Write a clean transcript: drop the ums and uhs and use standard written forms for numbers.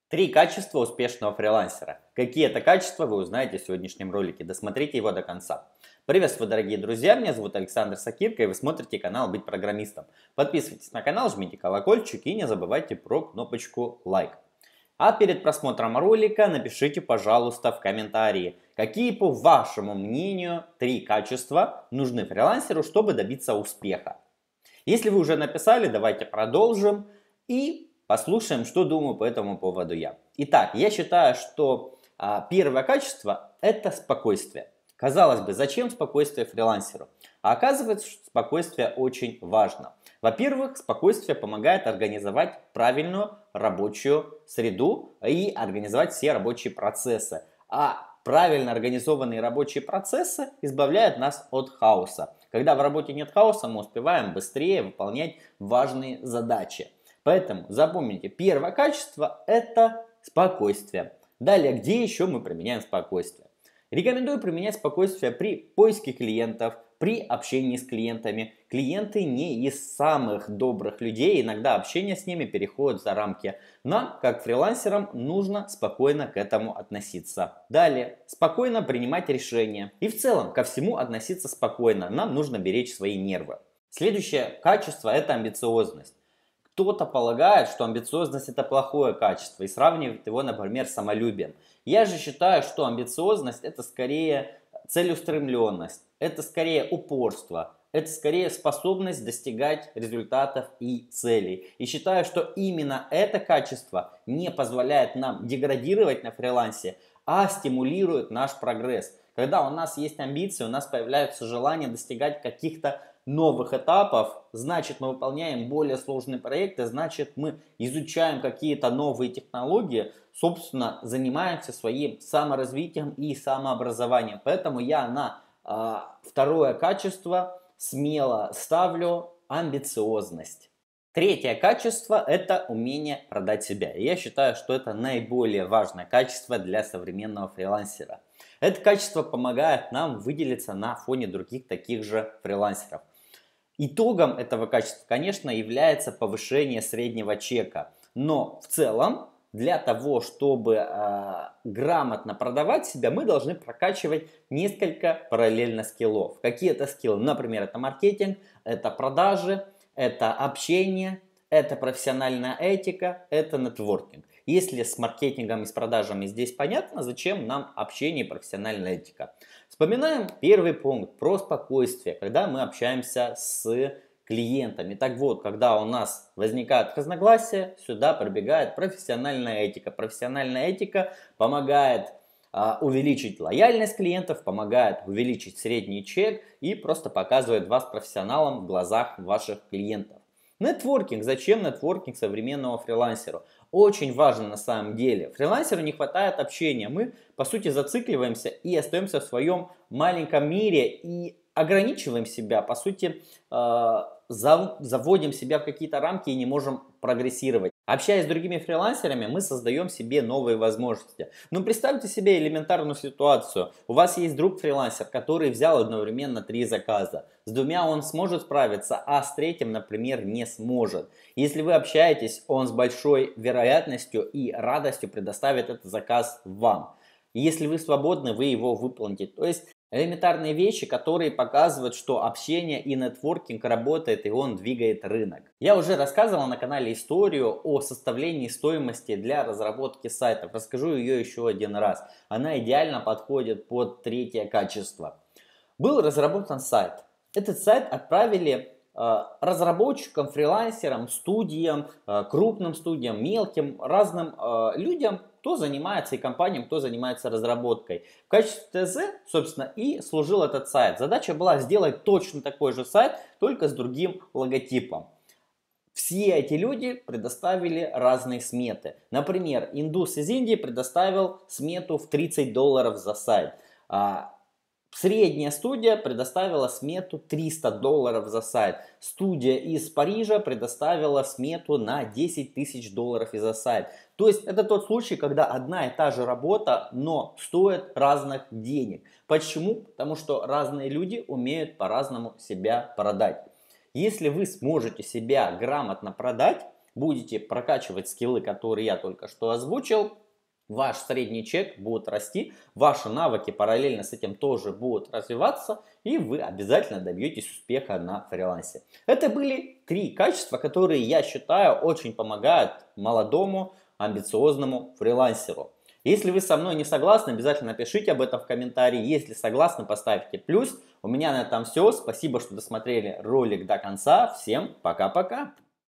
Три качества успешного фрилансера. Какие это качества, вы узнаете в сегодняшнем ролике. Досмотрите его до конца. Приветствую, дорогие друзья, меня зовут Александр Сакирко, и вы смотрите канал «Быть программистом». Подписывайтесь на канал, жмите колокольчик и не забывайте про кнопочку лайк. А перед просмотром ролика напишите, пожалуйста, в комментарии, какие, по вашему мнению, три качества нужны фрилансеру, чтобы добиться успеха. Если вы уже написали, давайте продолжим и послушаем, что думаю по этому поводу я. Итак, я считаю, что первое качество – это спокойствие. Казалось бы, зачем спокойствие фрилансеру? А оказывается, что спокойствие очень важно. Во-первых, спокойствие помогает организовать правильную рабочую среду и организовать все рабочие процессы. А правильно организованные рабочие процессы избавляют нас от хаоса. Когда в работе нет хаоса, мы успеваем быстрее выполнять важные задачи. Поэтому запомните, первое качество – это спокойствие. Далее, где еще мы применяем спокойствие? Рекомендую применять спокойствие при поиске клиентов, при общении с клиентами. Клиенты не из самых добрых людей, иногда общение с ними переходит за рамки. Нам, как фрилансерам, нужно спокойно к этому относиться. Далее, спокойно принимать решения. И в целом, ко всему относиться спокойно. Нам нужно беречь свои нервы. Следующее качество – это амбициозность. Кто-то полагает, что амбициозность это плохое качество и сравнивает его, например, с самолюбием. Я же считаю, что амбициозность это скорее целеустремленность, это скорее упорство, это скорее способность достигать результатов и целей. И считаю, что именно это качество не позволяет нам деградировать на фрилансе, а стимулирует наш прогресс. Когда у нас есть амбиции, у нас появляется желание достигать каких-то новых этапов, значит мы выполняем более сложные проекты, значит мы изучаем какие-то новые технологии, собственно занимаемся своим саморазвитием и самообразованием. Поэтому я на второе качество смело ставлю амбициозность. Третье качество – это умение продать себя. И я считаю, что это наиболее важное качество для современного фрилансера. Это качество помогает нам выделиться на фоне других таких же фрилансеров. Итогом этого качества, конечно, является повышение среднего чека. Но в целом, для того, чтобы грамотно продавать себя, мы должны прокачивать несколько параллельно скиллов. Какие это скиллы? Например, это маркетинг, это продажи, это общение, это профессиональная этика, это нетворкинг. Если с маркетингом и с продажами здесь понятно, зачем нам общение и профессиональная этика? Вспоминаем первый пункт про спокойствие, когда мы общаемся с клиентами. Так вот, когда у нас возникают разногласия, сюда пробегает профессиональная этика. Профессиональная этика помогает увеличить лояльность клиентов, помогает увеличить средний чек и просто показывает вас профессионалом в глазах ваших клиентов. Нетворкинг. Зачем нетворкинг современному фрилансеру? Очень важно на самом деле. Фрилансеру не хватает общения. Мы, по сути, зацикливаемся и остаемся в своем маленьком мире и ограничиваем себя, по сути, заводим себя в какие-то рамки и не можем прогрессировать. Общаясь с другими фрилансерами, мы создаем себе новые возможности. Но представьте себе элементарную ситуацию. У вас есть друг-фрилансер, который взял одновременно 3 заказа. С 2 он сможет справиться, а с 3, например, не сможет. Если вы общаетесь, он с большой вероятностью и радостью предоставит этот заказ вам. Если вы свободны, вы его выполните. То есть элементарные вещи, которые показывают, что общение и нетворкинг работает и он двигает рынок. Я уже рассказывал на канале историю о составлении стоимости для разработки сайтов. Расскажу ее еще один раз. Она идеально подходит под третье качество. Был разработан сайт. Этот сайт отправили разработчикам, фрилансерам, студиям, крупным студиям, мелким, разным людям, кто занимается и компаниям, кто занимается разработкой. В качестве ТЗ, собственно, и служил этот сайт. Задача была сделать точно такой же сайт, только с другим логотипом. Все эти люди предоставили разные сметы. Например, индус из Индии предоставил смету в $30 за сайт. Средняя студия предоставила смету $300 за сайт. Студия из Парижа предоставила смету на $10 тысяч за сайт. То есть это тот случай, когда одна и та же работа, но стоит разных денег. Почему? Потому что разные люди умеют по-разному себя продать. Если вы сможете себя грамотно продать, будете прокачивать скиллы, которые я только что озвучил, ваш средний чек будет расти, ваши навыки параллельно с этим тоже будут развиваться, и вы обязательно добьетесь успеха на фрилансе. Это были 3 качества, которые, я считаю, очень помогают молодому, амбициозному фрилансеру. Если вы со мной не согласны, обязательно напишите об этом в комментарии. Если согласны, поставьте плюс. У меня на этом все. Спасибо, что досмотрели ролик до конца. Всем пока-пока.